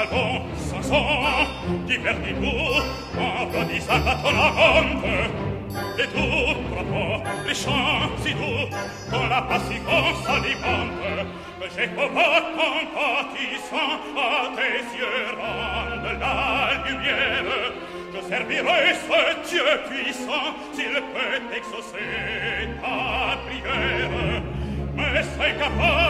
bon, 500, divertis-nous, applaudissant à ton amante. Et tout propos, les chants si doux, quand la passivance alimente, j'ai pas compatissant à tes yeux rendre la lumière. Je servirai ce Dieu puissant s'il peut exaucer ta prière. Mais c'est capable